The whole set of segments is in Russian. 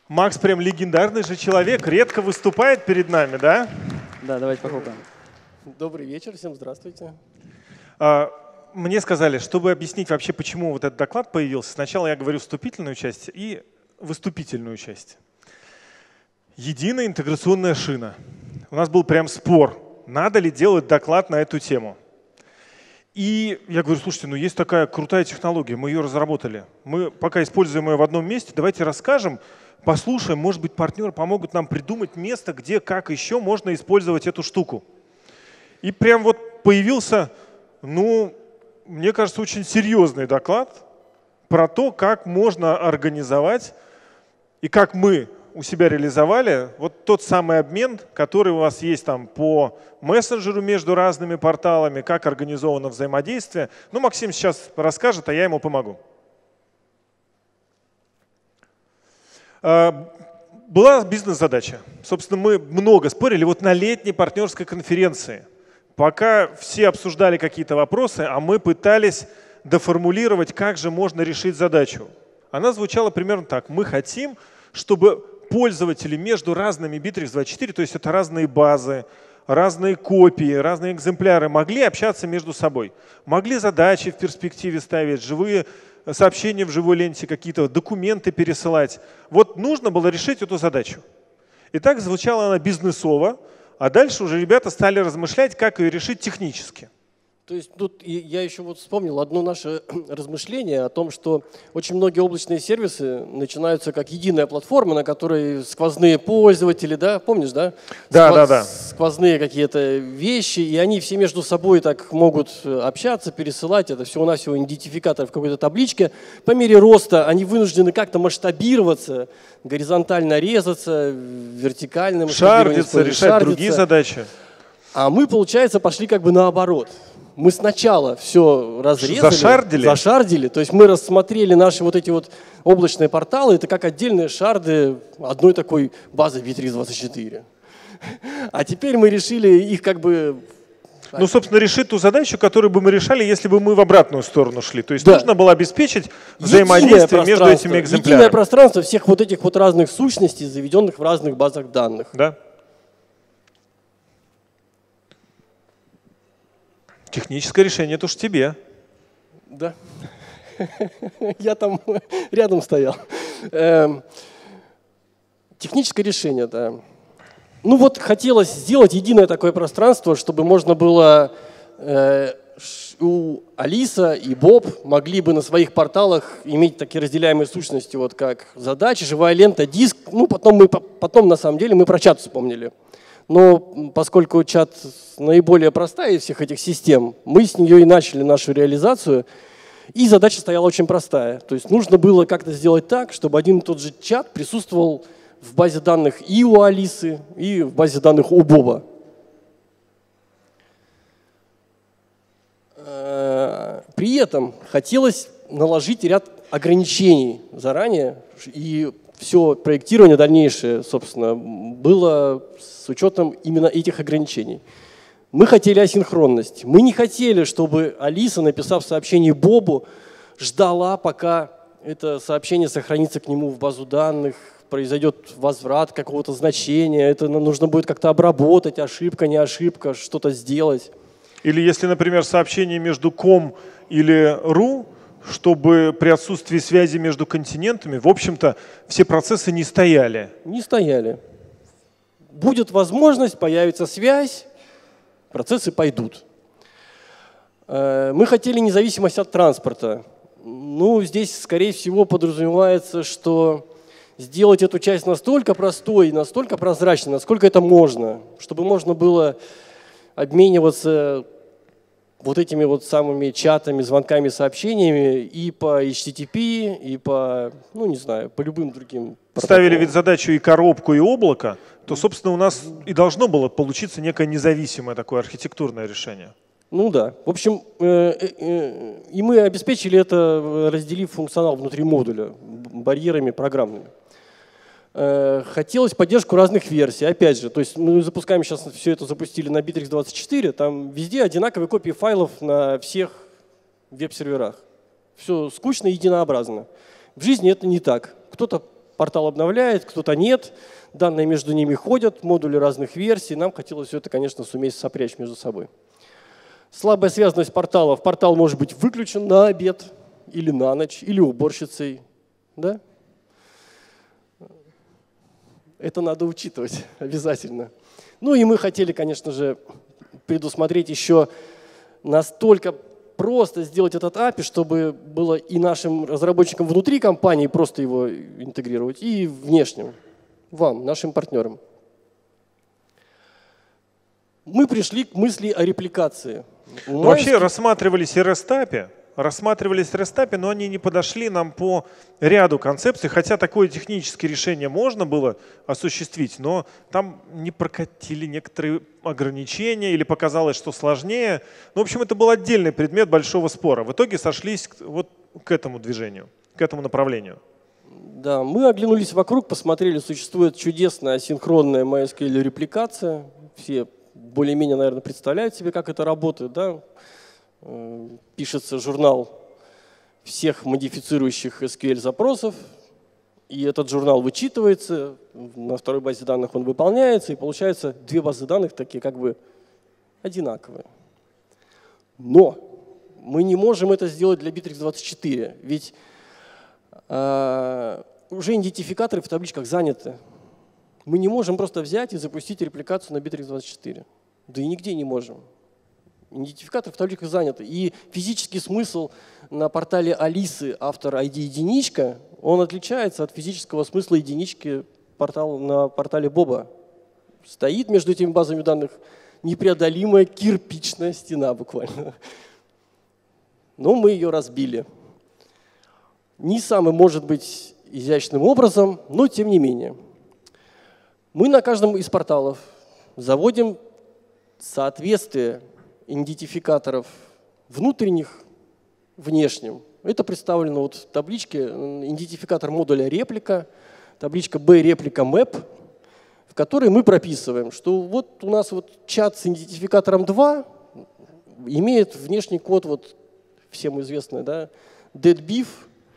Макс прям легендарный же человек, редко выступает перед нами, да? Да, давайте похлопаем. Добрый вечер, всем здравствуйте. Мне сказали, чтобы объяснить вообще, почему вот этот доклад появился, сначала я говорю вступительную часть и выступительную часть. Единая интеграционная шина. У нас был прям спор, надо ли делать доклад на эту тему. И я говорю, слушайте, ну есть такая крутая технология, мы ее разработали. Мы пока используем ее в одном месте, давайте расскажем, послушаем, может быть, партнеры помогут нам придумать место, где, как еще можно использовать эту штуку. И прям вот появился, ну, мне кажется, очень серьезный доклад про то, как можно организовать и как мы у себя реализовали вот тот самый обмен, который у вас есть там по мессенджеру между разными порталами, как организовано взаимодействие. Ну, Максим сейчас расскажет, а я ему помогу. Была бизнес-задача. Собственно, мы много спорили вот на летней партнерской конференции. Пока все обсуждали какие-то вопросы, а мы пытались доформулировать, как же можно решить задачу. Она звучала примерно так. Мы хотим, чтобы пользователи между разными Bittrex24, то есть это разные базы, разные копии, разные экземпляры, могли общаться между собой. Могли задачи в перспективе ставить, живые сообщения в живой ленте, какие-то документы пересылать. Вот нужно было решить эту задачу. И так звучала она бизнесово, а дальше уже ребята стали размышлять, как ее решить технически. То есть тут я еще вот вспомнил одно наше размышление о том, что очень многие облачные сервисы начинаются как единая платформа, на которой сквозные пользователи, да, помнишь, да? Да. Сквозные какие-то вещи, и они все между собой так могут общаться, пересылать. Это всего-навсего идентификатор в какой-то табличке. По мере роста они вынуждены как-то масштабироваться, горизонтально резаться, вертикально шардиться, решать другие задачи. А мы, получается, пошли как бы наоборот. Мы сначала все разрезали, зашардили, то есть мы рассмотрели наши вот эти вот облачные порталы, это как отдельные шарды одной такой базы Bittrex24. А теперь мы решили их как бы… Ну, собственно, решить ту задачу, которую бы мы решали, если бы мы в обратную сторону шли. То есть нужно было обеспечить взаимодействие между этими экземплярами. Единое пространство всех вот этих вот разных сущностей, заведенных в разных базах данных. Да. Техническое решение, это уж тебе. Да. Я там рядом стоял. Техническое решение, да. Ну вот хотелось сделать единое такое пространство, чтобы можно было у Алиса и Боб могли бы на своих порталах иметь такие разделяемые сущности, вот как задачи, живая лента, диск. Ну потом на самом деле мы про чат вспомнили. Но поскольку чат наиболее простая из всех этих систем, мы с нее и начали нашу реализацию. И задача стояла очень простая. То есть нужно было как-то сделать так, чтобы один и тот же чат присутствовал в базе данных и у Алисы, и в базе данных у Боба. При этом хотелось наложить ряд ограничений заранее, и все проектирование дальнейшее, собственно, было с учетом именно этих ограничений. Мы хотели асинхронность. Мы не хотели, чтобы Алиса, написав сообщение Бобу, ждала, пока это сообщение сохранится к нему в базу данных, произойдет возврат какого-то значения, это нужно будет как-то обработать, ошибка, не ошибка, что-то сделать. Или если, например, сообщение между ком или ру, чтобы при отсутствии связи между континентами, в общем-то, все процессы не стояли. Не стояли. Будет возможность, появится связь, процессы пойдут. Мы хотели независимость от транспорта. Ну, здесь, скорее всего, подразумевается, что сделать эту часть настолько простой, настолько прозрачной, насколько это можно, чтобы можно было обмениваться вот этими вот самыми чатами, звонками, сообщениями и по HTTP, и по, ну не знаю, по любым другим протоколам. Ставили ведь задачу и коробку, и облако, то, собственно, у нас и должно было получиться некое независимое такое архитектурное решение. Ну да. В общем, и мы обеспечили это, разделив функционал внутри модуля барьерами программными. Хотелось поддержку разных версий. Опять же, то есть мы запускаем сейчас, все это запустили на Bittrex24, там везде одинаковые копии файлов на всех веб-серверах. Все скучно и единообразно. В жизни это не так. Кто-то портал обновляет, кто-то нет, данные между ними ходят, модули разных версий. Нам хотелось все это, конечно, суметь сопрячь между собой. Слабая связанность порталов. Портал может быть выключен на обед или на ночь, или уборщицей. Да? Это надо учитывать обязательно. Ну и мы хотели, конечно же, предусмотреть еще настолько просто сделать этот API, чтобы было и нашим разработчикам внутри компании просто его интегрировать, и внешним, вам, нашим партнерам. Мы пришли к мысли о репликации. Вообще рассматривались и REST-API, но они не подошли нам по ряду концепций, хотя такое техническое решение можно было осуществить, но там не прокатили некоторые ограничения или показалось, что сложнее. Ну, в общем, это был отдельный предмет большого спора. В итоге сошлись вот к этому движению, к этому направлению. Да, мы оглянулись вокруг, посмотрели, существует чудесная асинхронная MySQL репликация. Все более-менее, наверное, представляют себе, как это работает. Да? Пишется журнал всех модифицирующих SQL запросов, и этот журнал вычитывается, на второй базе данных он выполняется, и получается две базы данных такие как бы одинаковые. Но мы не можем это сделать для Bittrex24, ведь уже идентификаторы в табличках заняты. Мы не можем просто взять и запустить репликацию на Bittrex24. Да и нигде не можем. Идентификатор в табличках занят. И физический смысл на портале Алисы автор ID единичка, он отличается от физического смысла единички на портале Боба. Стоит между этими базами данных непреодолимая кирпичная стена буквально. Но мы ее разбили. Не самым, может быть, изящным образом, но тем не менее. Мы на каждом из порталов заводим соответствие идентификаторов внутренних внешним. Это представлено вот в табличке идентификатор модуля реплика, табличка B-реплика map, в которой мы прописываем, что вот у нас вот чат с идентификатором 2 имеет внешний код, вот всем известный, да, deadbeef.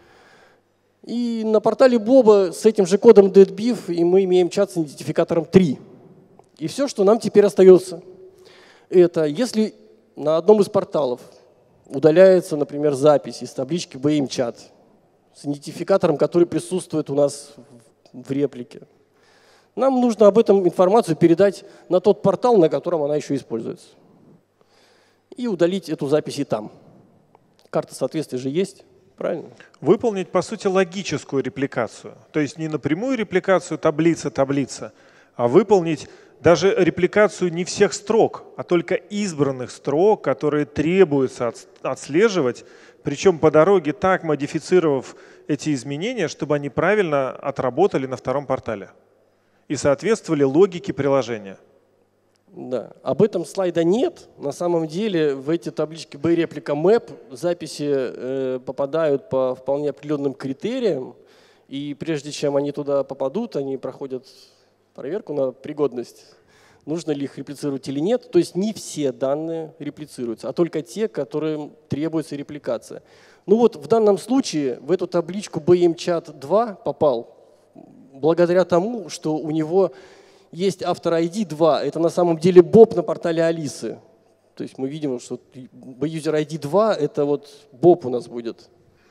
И на портале Боба с этим же кодом deadbeef и мы имеем чат с идентификатором 3. И все, что нам теперь остается, это если на одном из порталов удаляется, например, запись из таблички BM-чат с идентификатором, который присутствует у нас в реплике, нам нужно об этом информацию передать на тот портал, на котором она еще используется. И удалить эту запись и там. Карта соответствия же есть, правильно? Выполнить, по сути, логическую репликацию. То есть не напрямую репликацию таблица, а выполнить даже репликацию не всех строк, а только избранных строк, которые требуется отслеживать, причем по дороге так модифицировав эти изменения, чтобы они правильно отработали на втором портале и соответствовали логике приложения. Да. Об этом слайда нет. На самом деле в эти таблички B-реплика map записи попадают по вполне определенным критериям, и прежде чем они туда попадут, они проходят проверку на пригодность, нужно ли их реплицировать или нет. То есть не все данные реплицируются, а только те, которым требуется репликация. Ну вот в данном случае в эту табличку BM-chat2 попал благодаря тому, что у него есть автор ID 2. Это на самом деле Боб на портале Алисы. То есть мы видим, что user ID 2 это вот Боб у нас будет.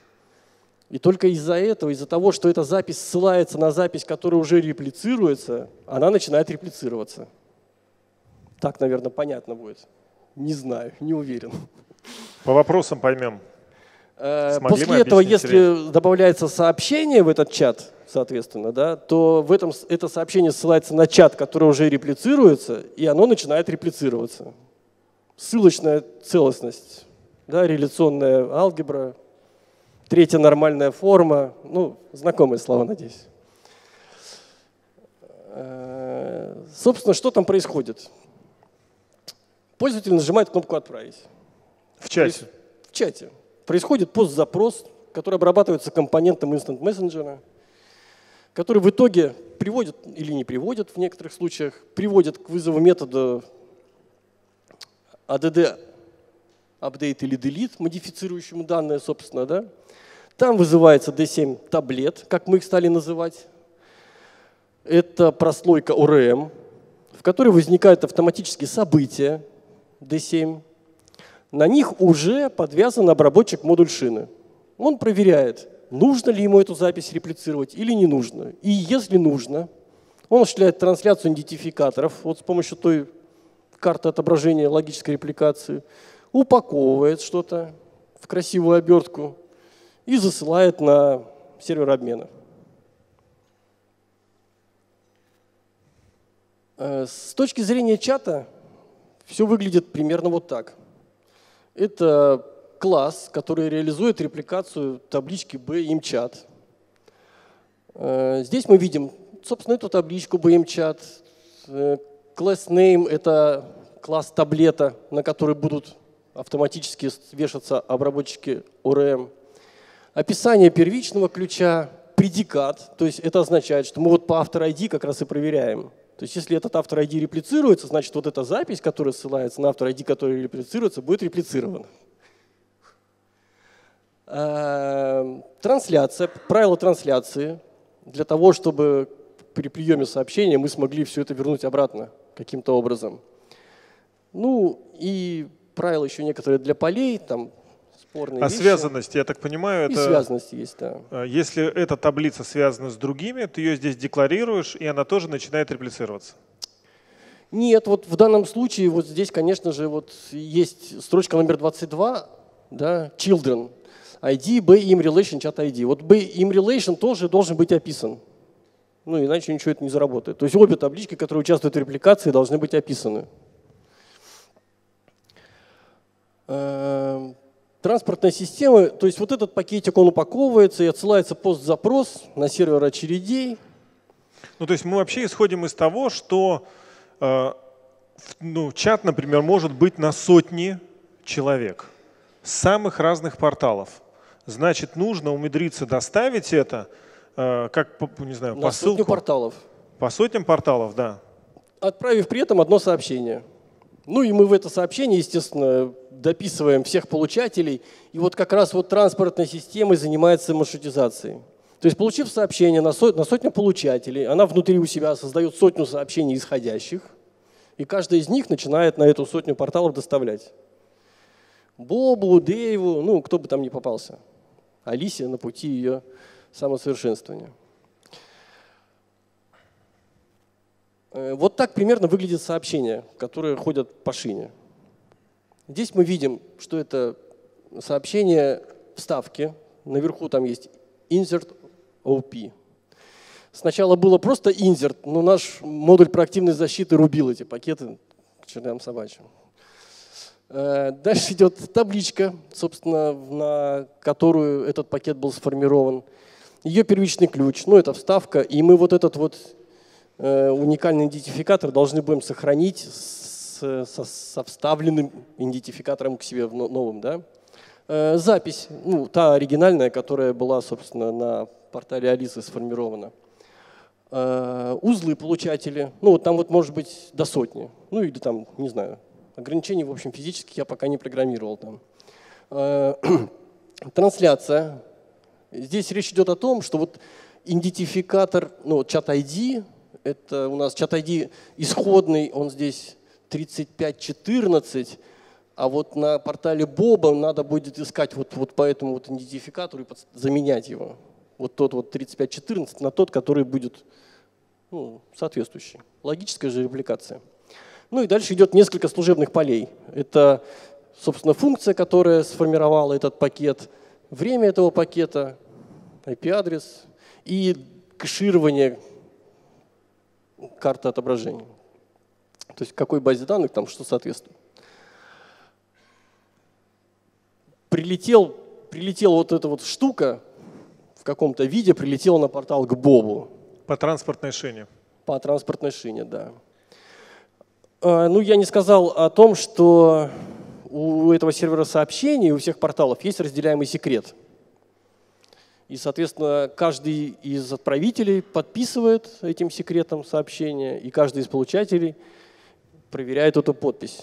И только из-за этого, из-за того, что эта запись ссылается на запись, которая уже реплицируется, она начинает реплицироваться. Так, наверное, понятно будет. Не знаю, не уверен. По вопросам поймем. После этого, если добавляется сообщение в этот чат, соответственно, да, то это сообщение ссылается на чат, который уже реплицируется, и оно начинает реплицироваться. Ссылочная целостность, да, реляционная алгебра, третья нормальная форма, ну, знакомые слова, надеюсь. Собственно, что там происходит? Пользователь нажимает кнопку «Отправить». В чате? В чате. Происходит постзапрос, который обрабатывается компонентом Instant Messenger, который в итоге приводит или не приводит в некоторых случаях, приводит к вызову метода add update или delete, модифицирующему данные, собственно, да. Там вызывается D7 таблет, как мы их стали называть Это прослойка ORM, в которой возникают автоматические события D7. На них уже подвязан обработчик модуль шины. Он проверяет, нужно ли ему эту запись реплицировать или не нужно. И если нужно, он осуществляет трансляцию идентификаторов вот с помощью той карты отображения логической репликации, упаковывает что-то в красивую обертку и засылает на сервер обмена. С точки зрения чата все выглядит примерно вот так. Это класс, который реализует репликацию таблички BIMChat. Здесь мы видим, собственно, эту табличку BIMChat. Class name – это класс таблета, на который будут автоматически вешаться обработчики ORM. Описание первичного ключа, предикат, то есть это означает, что мы вот по автор ID как раз и проверяем. То есть если этот автор ID реплицируется, значит вот эта запись, которая ссылается на автор ID, который реплицируется, будет реплицирована. Трансляция, правила трансляции. Для того, чтобы при приеме сообщения мы смогли все это вернуть обратно каким-то образом. Ну и правила еще некоторые для полей, там спорные вещи. Связанность, я так понимаю, и это… связанность есть, да. Если эта таблица связана с другими, ты ее здесь декларируешь, и она тоже начинает реплицироваться. Нет, вот в данном случае вот здесь, конечно же, вот есть строчка номер 22, да, children, ID, BIM relation, chat ID. Вот BIM relation тоже должен быть описан. Ну, иначе ничего это не заработает. То есть обе таблички, которые участвуют в репликации, должны быть описаны. Транспортная система, то есть вот этот пакетик, он упаковывается и отсылается постзапрос на сервер очередей. Ну, то есть мы вообще исходим из того, что чат, например, может быть на сотни человек с самых разных порталов. Значит, нужно умудриться доставить это, как, не знаю, на посылку. сотню порталов. По сотням порталов, да. Отправив при этом одно сообщение. Ну и мы в это сообщение, естественно, дописываем всех получателей. И вот как раз вот транспортной системой занимается маршрутизацией. То есть, получив сообщение на сотню получателей, она внутри у себя создает сотню сообщений исходящих, и каждый из них начинает на эту сотню порталов доставлять. Бобу, Дэйву, ну кто бы там ни попался. Алисе на пути ее самосовершенствования. Вот так примерно выглядит сообщение, которые ходят по шине. Здесь мы видим, что это сообщение вставки. Наверху там есть insert OP. Сначала было просто insert, но наш модуль проактивной защиты рубил эти пакеты к чертям собачьим. Дальше идет табличка, собственно, на которую этот пакет был сформирован. Ее первичный ключ, ну это вставка, и мы вот этот вот уникальный идентификатор должны будем сохранить со вставленным идентификатором к себе новым. Да? Запись, ну, та оригинальная, которая была, собственно, на портале Алисы сформирована. Узлы получатели, ну вот там вот может быть до сотни, ну или там, не знаю, ограничений, в общем, физических я пока не программировал там. Трансляция. Здесь речь идет о том, что вот идентификатор, ну, Chat ID, это у нас Chat ID исходный, он здесь 3514, а вот на портале Боба надо будет искать вот по этому вот идентификатору и заменять его. Вот тот вот 3514 на тот, который будет соответствующий. Логическая же репликация. Ну и дальше идет несколько служебных полей. Это, собственно, функция, которая сформировала этот пакет, время этого пакета, IP-адрес и кэширование карты отображения. То есть к какой базе данных там что соответствует. Прилетела вот эта вот штука в каком-то виде, прилетела на портал к Бобу. По транспортной шине. По транспортной шине, да. Ну, я не сказал о том, что у этого сервера сообщений, у всех порталов есть разделяемый секрет. И, соответственно, каждый из отправителей подписывает этим секретом сообщение, и каждый из получателей проверяет эту подпись.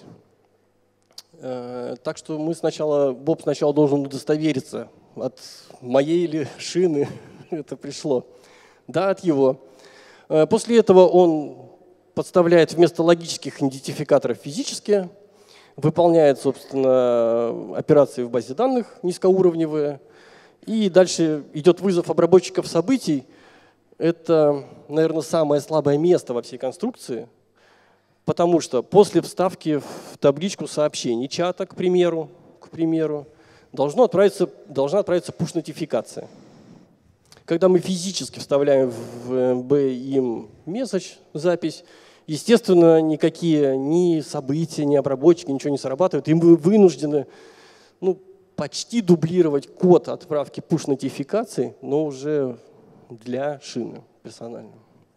Так что Боб сначала должен удостовериться, от моей ли шины это пришло. Да, от его. После этого он подставляет вместо логических идентификаторов физические, выполняет, собственно, операции в базе данных низкоуровневые. И дальше идет вызов обработчиков событий. Это, наверное, самое слабое место во всей конструкции, потому что после вставки в табличку сообщений чата, к примеру, должна отправиться push-нотификация. Когда мы физически вставляем в BIM message запись, естественно, никакие ни события, ни обработчики, ничего не срабатывают, и мы вынуждены почти дублировать код отправки push-нотификаций, но уже для шины персонально.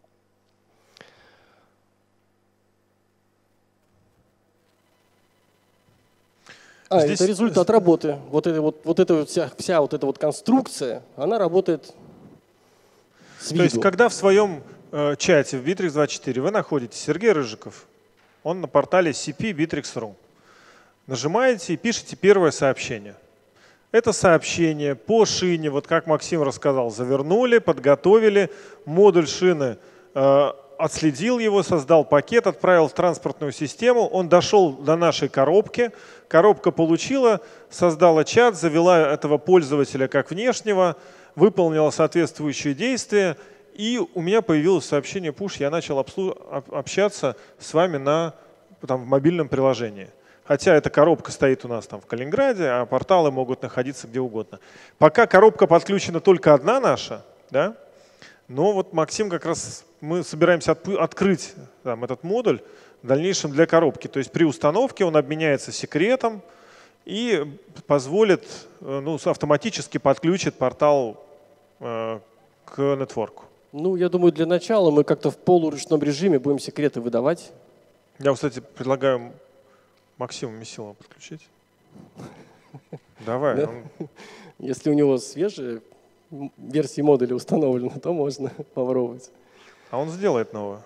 Это результат работы. Вся вот эта конструкция, она работает с виду. То есть, когда в своем чате в Bittrex24 вы находите Сергей Рыжиков, он на портале CP Bittrex.ru, нажимаете и пишете первое сообщение. Это сообщение по шине, вот как Максим рассказал, завернули, подготовили, модуль шины отследил его, создал пакет, отправил в транспортную систему, он дошел до нашей коробки, коробка получила, создала чат, завела этого пользователя как внешнего, выполнила соответствующие действия, и у меня появилось сообщение push, я начал общаться с вами в мобильном приложении. Хотя эта коробка стоит у нас там в Калининграде, а порталы могут находиться где угодно. Пока коробка подключена только одна наша, да, но вот Максим как раз, мы собираемся открыть этот модуль в дальнейшем для коробки. То есть при установке он обменяется секретом и позволит, автоматически подключит портал к нетворку. Я думаю, для начала мы как-то в полуручном режиме будем секреты выдавать. Я, кстати, предлагаю Максима Месилова подключить. Давай. Да? Если у него свежие версии модуля установлены, то можно попробовать. А он сделает новое.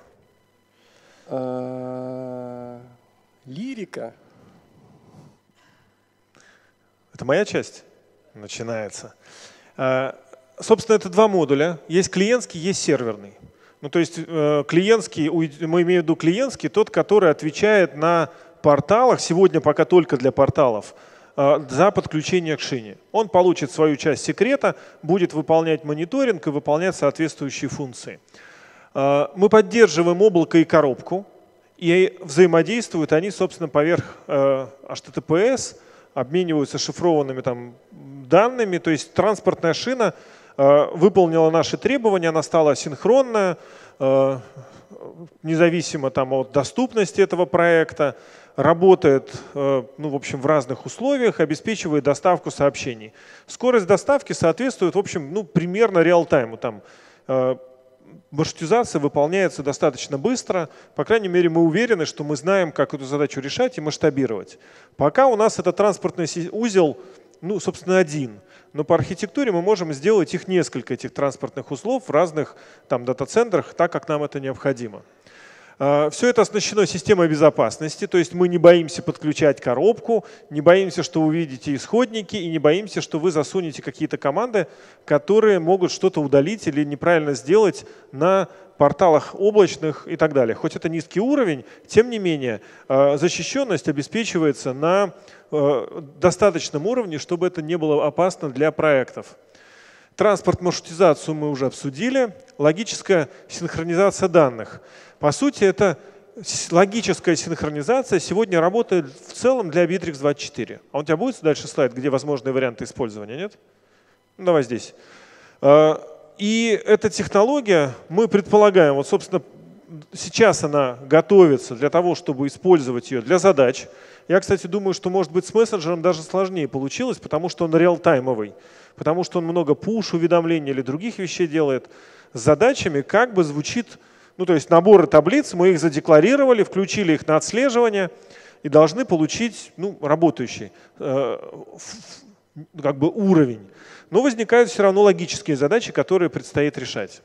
Лирика. Это моя часть? Начинается. Собственно, это два модуля. Есть клиентский, есть серверный. То есть клиентский, мы имеем в виду клиентский, тот, который отвечает на порталах, сегодня пока только для порталов, за подключение к шине. Он получит свою часть секрета, будет выполнять мониторинг и выполнять соответствующие функции. Мы поддерживаем облако и коробку, и взаимодействуют они, собственно, поверх HTTPS, обмениваются шифрованными данными, то есть транспортная шина выполнила наши требования, она стала асинхронная, независимо от доступности этого проекта, работает в разных условиях, обеспечивает доставку сообщений. Скорость доставки соответствует примерно реал-тайму. Маршрутизация выполняется достаточно быстро. По крайней мере, мы уверены, что мы знаем, как эту задачу решать и масштабировать. Пока у нас этот транспортный узел, собственно, один. Но по архитектуре мы можем сделать несколько этих транспортных узлов в разных дата-центрах, так как нам это необходимо. Все это оснащено системой безопасности, то есть мы не боимся подключать коробку, не боимся, что вы увидите исходники, и не боимся, что вы засунете какие-то команды, которые могут что-то удалить или неправильно сделать на порталах облачных и так далее. Хоть это низкий уровень, тем не менее защищенность обеспечивается на достаточном уровне, чтобы это не было опасно для проектов. Транспорт-маршрутизацию мы уже обсудили. Логическая синхронизация данных. По сути, это логическая синхронизация сегодня работает в целом для Bittrex24. А у тебя будет дальше слайд, где возможные варианты использования, нет? Давай здесь. И эта технология, мы предполагаем, собственно, сейчас она готовится для того, чтобы использовать ее для задач. Я, кстати, думаю, что, может быть, с мессенджером даже сложнее получилось, потому что он реал-таймовый, потому что он много пуш-уведомлений или других вещей делает. С задачами как бы звучит, то есть наборы таблиц, мы их задекларировали, включили их на отслеживание и должны получить работающий уровень. Но возникают все равно логические задачи, которые предстоит решать.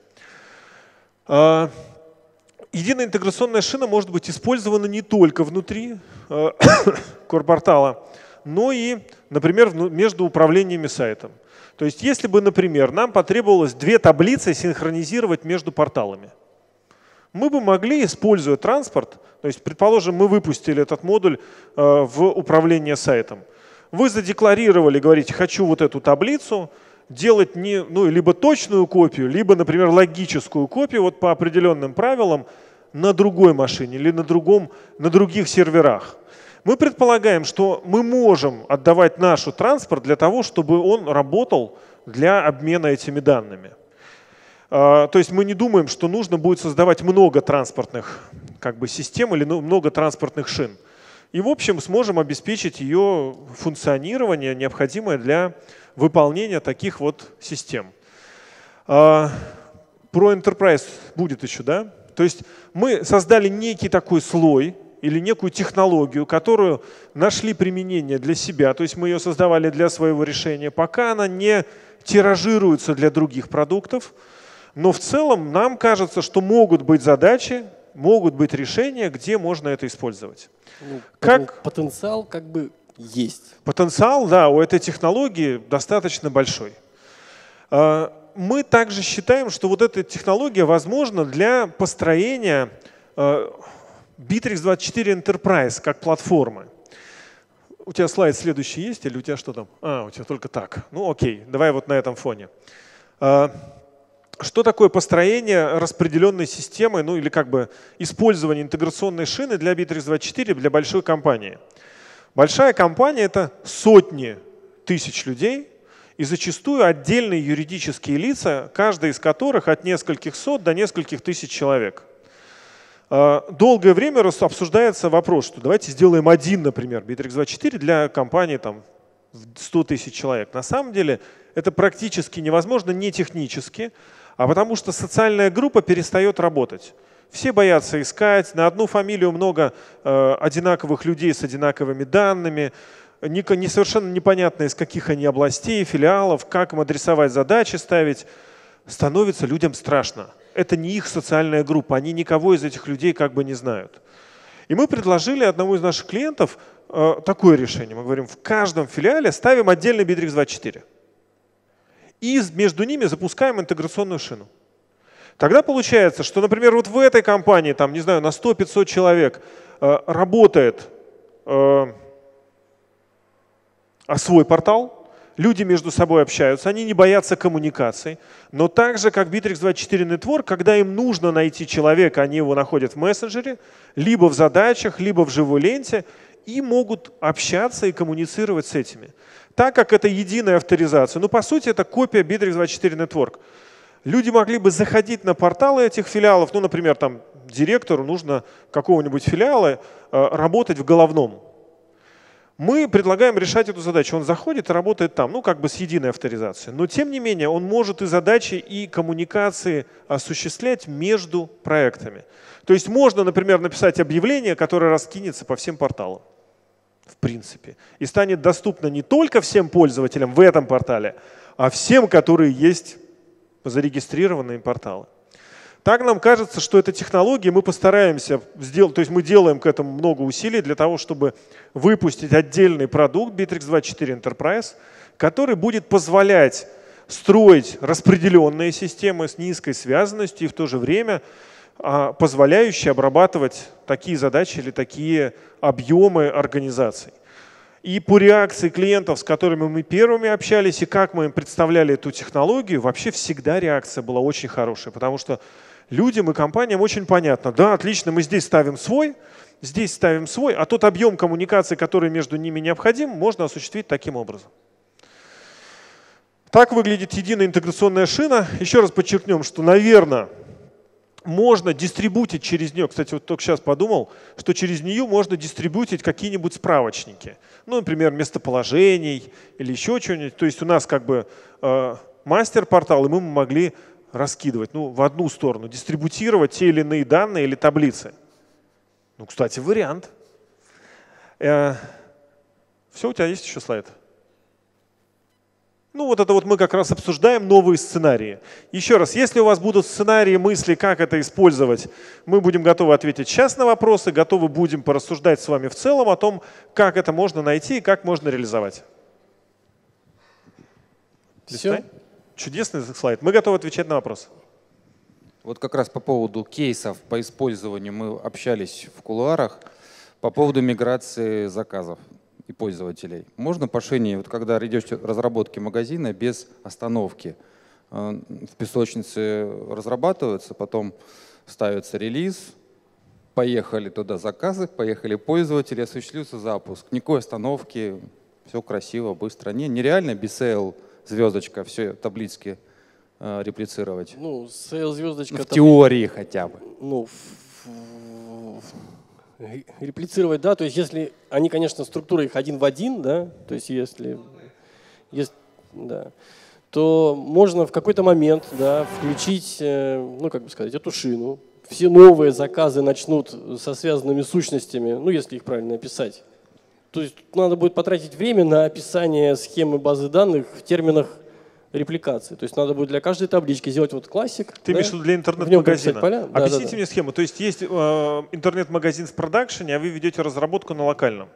Единая интеграционная шина может быть использована не только внутри core-портала, но и, например, между управлениями сайтом. То есть если бы, например, нам потребовалось две таблицы синхронизировать между порталами, Мы бы могли, используя транспорт, то есть, предположим, мы выпустили этот модуль в управление сайтом. Вы задекларировали, говорите, хочу вот эту таблицу, делать либо точную копию, либо, например, логическую копию вот по определенным правилам на другой машине или на других серверах. Мы предполагаем, что мы можем отдавать наш транспорт для того, чтобы он работал для обмена этими данными. То есть мы не думаем, что нужно будет создавать много транспортных систем или много транспортных шин. И, в общем, сможем обеспечить ее функционирование, необходимое для выполнения таких вот систем. Про Enterprise будет еще, да? То есть мы создали некий такой слой или некую технологию, которую нашли применение для себя, то есть мы ее создавали для своего решения, пока она не тиражируется для других продуктов. Но в целом нам кажется, что могут быть задачи, могут быть решения, где можно это использовать. Потенциал есть. Потенциал, да, у этой технологии достаточно большой. Мы также считаем, что вот эта технология возможна для построения Bittrex24 Enterprise как платформы. У тебя слайд следующий есть или у тебя что там? У тебя только так. Ну окей, давай вот на этом фоне. Что такое построение распределенной системы, или использование интеграционной шины для Bittrex24 для большой компании? Большая компания — это сотни тысяч людей и зачастую отдельные юридические лица, каждый из которых от нескольких сот до нескольких тысяч человек. Долгое время обсуждается вопрос, что давайте сделаем один, например, Bittrex24 для компании в 100 тысяч человек. На самом деле это практически невозможно, не технически, а потому что социальная группа перестает работать. Все боятся искать, на одну фамилию много одинаковых людей с одинаковыми данными, совершенно непонятно, из каких они областей, филиалов, как им адресовать задачи, ставить. Становится людям страшно. Это не их социальная группа, они никого из этих людей не знают. И мы предложили одному из наших клиентов такое решение. Мы говорим, в каждом филиале ставим отдельный Bittrex24. И между ними запускаем интеграционную шину. Тогда получается, что, например, вот в этой компании, на 100-500 человек работает свой портал, люди между собой общаются, они не боятся коммуникаций, но так же, как Bittrex24 Network, когда им нужно найти человека, они его находят в мессенджере, либо в задачах, либо в живой ленте, и могут общаться и коммуницировать с этими. Так как это единая авторизация, по сути, это копия Bittrex24 Network. Люди могли бы заходить на порталы этих филиалов, например, директору нужно какого-нибудь филиала работать в головном. Мы предлагаем решать эту задачу. Он заходит и работает там, с единой авторизацией. Но тем не менее он может и задачи, и коммуникации осуществлять между проектами. То есть можно, например, написать объявление, которое раскинется по всем порталам. В принципе. И станет доступно не только всем пользователям в этом портале, а всем, которые есть зарегистрированные порталы. Так нам кажется, что эта технология, мы постараемся сделать, то есть мы делаем к этому много усилий для того, чтобы выпустить отдельный продукт Bittrex24 Enterprise, который будет позволять строить распределенные системы с низкой связанностью и в то же время позволяющие обрабатывать такие задачи или такие объемы организаций. И по реакции клиентов, с которыми мы первыми общались, и как мы им представляли эту технологию, вообще всегда реакция была очень хорошая, потому что людям и компаниям очень понятно, да, отлично, мы здесь ставим свой, а тот объем коммуникации, который между ними необходим, можно осуществить таким образом. Так выглядит единая интеграционная шина. Еще раз подчеркнем, что, наверное, можно дистрибутить через нее, кстати, вот только сейчас подумал, что через нее можно дистрибутить какие-нибудь справочники. Например, местоположений или еще что-нибудь. То есть у нас мастер-портал, и мы могли раскидывать в одну сторону, дистрибутировать те или иные данные или таблицы. Кстати, вариант. Все, у тебя есть еще слайд? Мы как раз обсуждаем новые сценарии. Еще раз, если у вас будут сценарии, мысли, как это использовать, мы будем готовы ответить сейчас на вопросы, готовы будем порассуждать с вами в целом о том, как это можно найти и как можно реализовать. Все. Чудесный слайд. Мы готовы отвечать на вопросы. Вот как раз по поводу кейсов по использованию мы общались в кулуарах по поводу миграции заказов и пользователей. Можно по шине, вот когда идет разработки магазина без остановки, в песочнице разрабатываются, потом ставится релиз, поехали туда заказы, поехали пользователи, осуществился запуск. Никакой остановки, все красиво, быстро. Нереально без sale звездочка, все таблички реплицировать. Ну, sale звездочка. В теории хотя бы. Ну, реплицировать, да, то есть если они, конечно, структура их один в один, да, то есть если да, то можно в какой-то момент, да, включить, ну, как бы сказать, эту шину. Все новые заказы начнут со связанными сущностями, ну, если их правильно описать. То есть надо будет потратить время на описание схемы базы данных в терминах репликации. То есть надо будет для каждой таблички сделать вот классик. Ты имеешь в виду для интернет-магазина? Объясните Да. мне схему. То есть есть интернет-магазин в продакшене, а вы ведете разработку на локальном.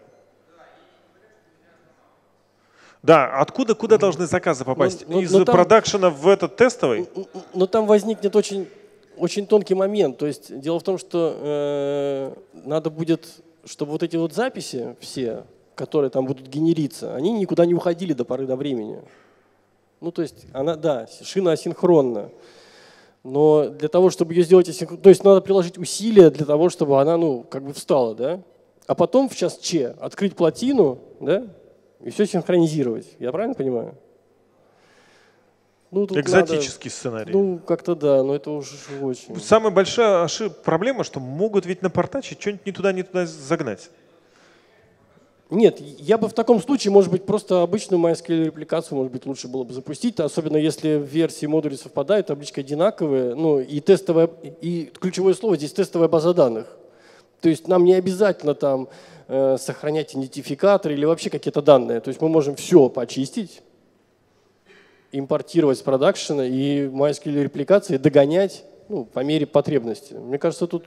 Да, откуда, куда должны заказы попасть? Из продакшена в этот тестовый? Но там возникнет очень тонкий момент. То есть дело в том, что надо будет, чтобы вот эти вот записи все, которые там будут генериться, они никуда не уходили до поры до времени. Ну, то есть она, да, шина асинхронна. Но для того, чтобы ее сделать асинхронно, то есть надо приложить усилия для того, чтобы она, ну, как бы встала, да? А потом в час Ч открыть плотину, да, и все синхронизировать. Я правильно понимаю? Ну, экзотический сценарий. Ну, как-то да, но это уже очень… Самая большая проблема, что могут ведь напортачить, что-нибудь не туда загнать. Нет, я бы в таком случае, может быть, просто обычную MySQL репликацию, может быть, лучше было бы запустить, особенно если версии модулей совпадают, таблички одинаковые, ну и тестовая, и ключевое слово здесь тестовая база данных. То есть нам не обязательно там сохранять идентификатор или вообще какие-то данные. То есть мы можем все почистить, импортировать с продакшена и MySQL репликации догонять, ну, по мере потребности. Мне кажется, тут…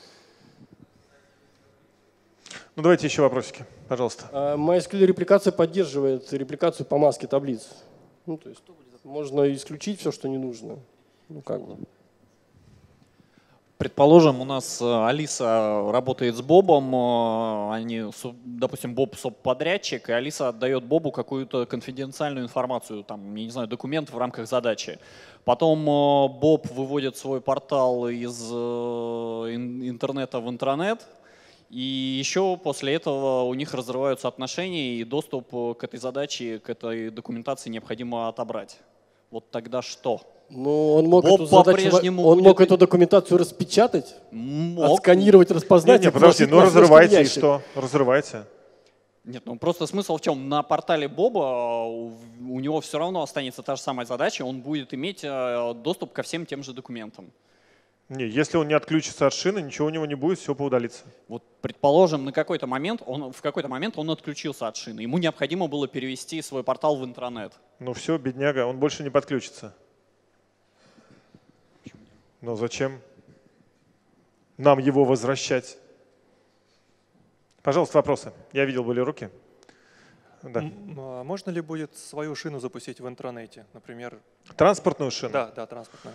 Ну, давайте еще вопросики, пожалуйста. MySQL репликация поддерживает репликацию по маске таблиц. Ну, то есть можно исключить все, что не нужно. Ну, как бы. Предположим, у нас Алиса работает с Бобом, они, допустим, Боб субподрядчик, и Алиса отдает Бобу какую-то конфиденциальную информацию, там, я не знаю, документ в рамках задачи. Потом Боб выводит свой портал из интернета в интранет, и еще после этого у них разрываются отношения, и доступ к этой задаче, к этой документации необходимо отобрать. Вот тогда что? Ну, он мог, эту документацию распечатать, отсканировать, распознать. Нет, подожди, ну разрывайте, и что? Разрывайте. Нет, ну просто смысл в чем? На портале Боба у него все равно останется та же самая задача, он будет иметь доступ ко всем тем же документам. Не, если он не отключится от шины, ничего у него не будет, все поудалится. Вот, предположим, в какой-то момент он отключился от шины. Ему необходимо было перевести свой портал в интранет. Ну все, бедняга, он больше не подключится. Ну зачем нам его возвращать? Пожалуйста, вопросы. Я видел, были руки. Да. Можно ли будет свою шину запустить в интранете, например? Транспортную шину? Да, транспортную.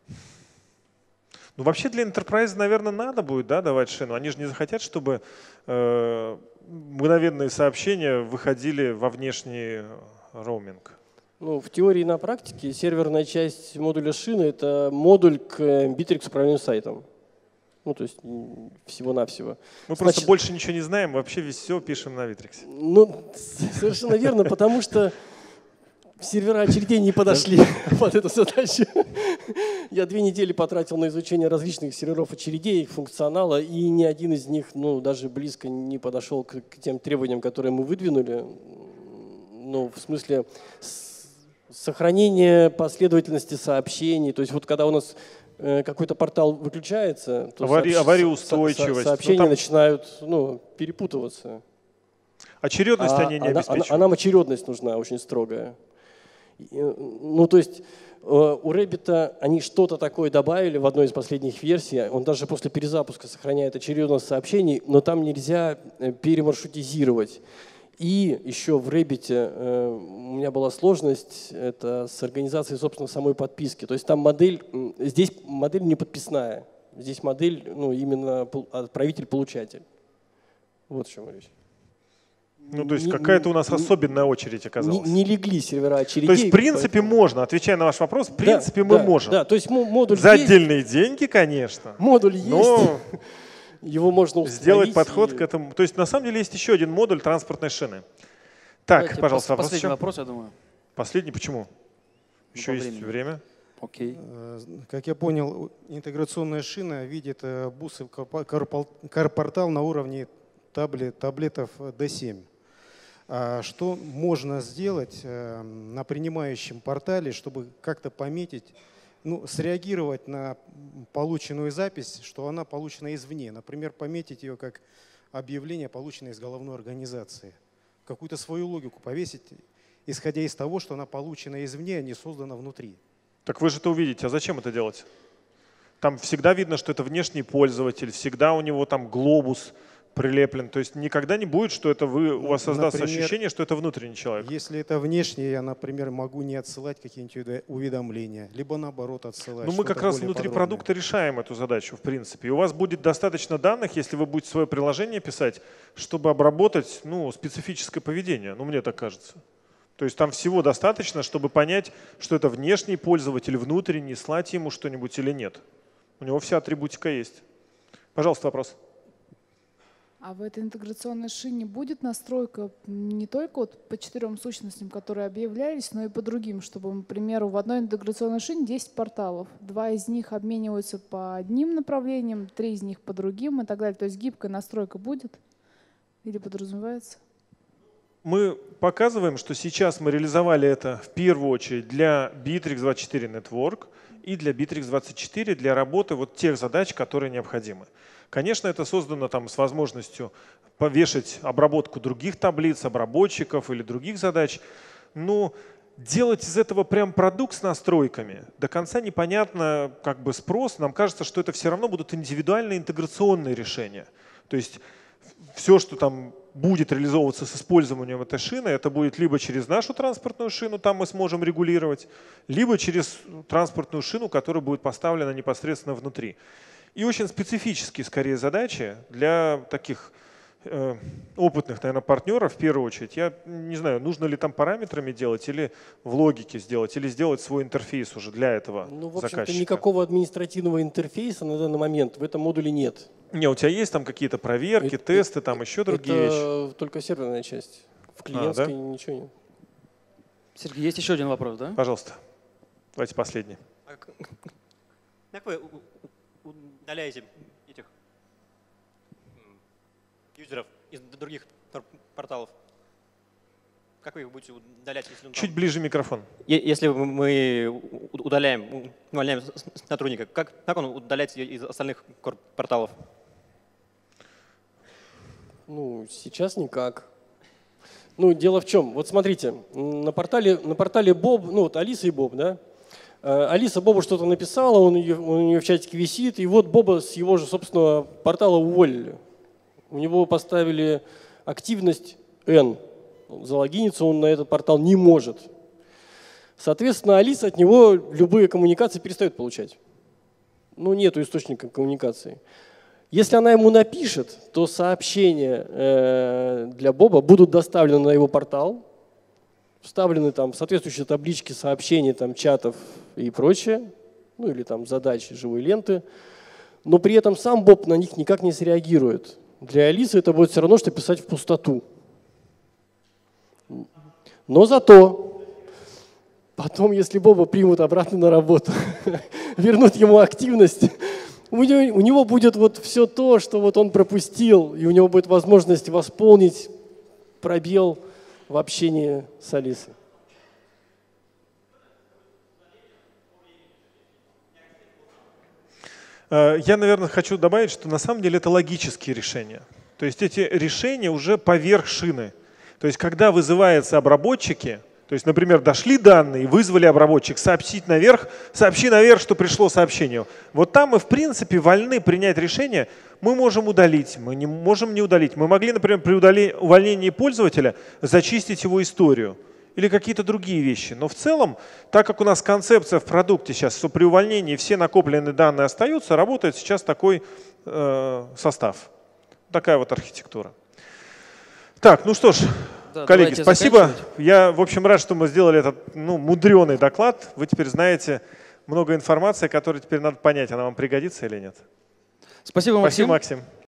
Ну, вообще для Enterprise, наверное, надо будет, да, давать шину. Они же не захотят, чтобы мгновенные сообщения выходили во внешний роуминг. Ну, в теории и на практике серверная часть модуля шины – это модуль к Bittrex управлению сайтом. Ну, то есть всего-навсего. Мы просто больше ничего не знаем, вообще все пишем на Bittrex. Ну, совершенно верно, потому что сервера очередей не подошли под эту задачу. Я 2 недели потратил на изучение различных серверов очередей, их функционала, и ни один из них, ну, даже близко не подошел к тем требованиям, которые мы выдвинули. Ну, в смысле сохранение последовательности сообщений. То есть вот когда у нас какой-то портал выключается, то аварийоустойчивость. Сообщения начинают, ну, перепутываться. Очередность они не обеспечивают. А нам очередность нужна очень строгая. Ну, то есть у Rabbit они что-то такое добавили в одной из последних версий. Он даже после перезапуска сохраняет очередность сообщений, но там нельзя перемаршрутизировать. И еще в Рэббите у меня была сложность это с организацией, собственно, самой подписки. То есть там модель, здесь модель не подписная, здесь модель именно отправитель-получатель. Вот в чем речь. Ну, то есть какая-то у нас особенная очередь оказалась. Не легли сервера очередей. То есть, в принципе, можно, отвечая на ваш вопрос, в принципе, мы можем. Да, то есть модуль За есть, отдельные деньги, конечно. Модуль есть, но его можно установить. сделать подход к этому. То есть, на самом деле, есть еще один модуль транспортной шины. Так, Давайте пожалуйста, вопрос последний еще. вопрос, я думаю. Последний, почему? Еще по есть времени. время. Окей. Как я понял, интеграционная шина видит бусы CAR-портал на уровне таблетов D7. А что можно сделать на принимающем портале, чтобы как-то пометить, среагировать на полученную запись, что она получена извне? Например, пометить ее как объявление, полученное из головной организации. Какую-то свою логику повесить, исходя из того, что она получена извне, а не создана внутри. Так вы же это увидите. А зачем это делать? Там всегда видно, что это внешний пользователь, всегда у него там глобус прилеплен. То есть никогда не будет, что это у вас создастся ощущение, что это внутренний человек. Если это внешне, я, например, могу не отсылать какие-нибудь уведомления, либо наоборот отсылать. Ну, мы как раз внутри продукта решаем эту задачу, в принципе. И у вас будет достаточно данных, если вы будете свое приложение писать, чтобы обработать специфическое поведение. Мне так кажется. То есть там всего достаточно, чтобы понять, что это внешний пользователь, внутренний, слать ему что-нибудь или нет. У него вся атрибутика есть. Пожалуйста, вопрос. А в этой интеграционной шине будет настройка не только по 4 сущностям, которые объявлялись, но и по другим, чтобы, к примеру, в одной интеграционной шине 10 порталов. 2 из них обмениваются по одним направлениям, 3 из них по другим и так далее. То есть гибкая настройка будет или подразумевается? Мы показываем, что сейчас мы реализовали это в первую очередь для Bittrex24 Network и для Bittrex24 для работы тех задач, которые необходимы. Конечно, это создано с возможностью повешать обработку других таблиц, обработчиков или других задач, но делать из этого прям продукт с настройками до конца непонятно спрос. Нам кажется, что это все равно будут индивидуальные интеграционные решения. То есть все, что там будет реализовываться с использованием этой шины, это будет либо через нашу транспортную шину, там мы сможем регулировать, либо через транспортную шину, которая будет поставлена непосредственно внутри. И очень специфические, скорее, задачи для таких опытных, наверное, партнеров в первую очередь. Я не знаю, нужно ли там параметрами делать или в логике сделать, или сделать свой интерфейс уже для этого в общем-то, заказчика. никакого административного интерфейса на данный момент в этом модуле нет. Не, у тебя есть там какие-то проверки, тесты, там еще другие вещи? Это только серверная часть. В клиентской ничего нет. Сергей, есть еще один вопрос, да? Пожалуйста. Давайте последний. Как вы удаляете этих юзеров из других порталов? Как вы их будете удалять? Если Чуть ближе микрофон. Если мы увольняем сотрудника, как он удаляется из остальных порталов? Сейчас никак. Дело в чем? Вот смотрите, на портале Боб, Алиса и Боб, да? Алиса Бобу что-то написала, у нее в чатике висит, и вот Боба с его же собственного портала уволили. У него поставили активность N. Залогиниться он на этот портал не может. Соответственно, Алиса от него любые коммуникации перестает получать. Нету источника коммуникации. Если она ему напишет, то сообщения для Боба будут доставлены на его портал, вставлены там соответствующие таблички сообщений, чатов и прочее, или задачи, живой ленты, но при этом сам Боб на них никак не среагирует. Для Алисы это будет все равно, что писать в пустоту. Но зато потом, если Боба примут обратно на работу, вернут ему активность, у него будет все то, что он пропустил, и у него будет возможность восполнить пробел в общении с Алисой. Я, наверное, хочу добавить, что на самом деле это логические решения. То есть эти решения уже поверх шины. То есть когда вызываются обработчики, То есть, например, дошли данные, вызвали обработчик, сообщи наверх, что пришло сообщение. Вот там мы, в принципе, вольны принять решение. Мы можем удалить, мы не можем не удалить. Мы могли, например, при увольнении пользователя зачистить его историю или какие-то другие вещи. Но в целом, так как у нас концепция в продукте сейчас, что при увольнении все накопленные данные остаются, работает сейчас такой состав. Такая вот архитектура. Так, ну что ж. Да, коллеги, спасибо. Я, в общем, рад, что мы сделали этот мудреный доклад. Вы теперь знаете много информации, которую теперь надо понять, она вам пригодится или нет. Спасибо, Максим. Спасибо, Максим.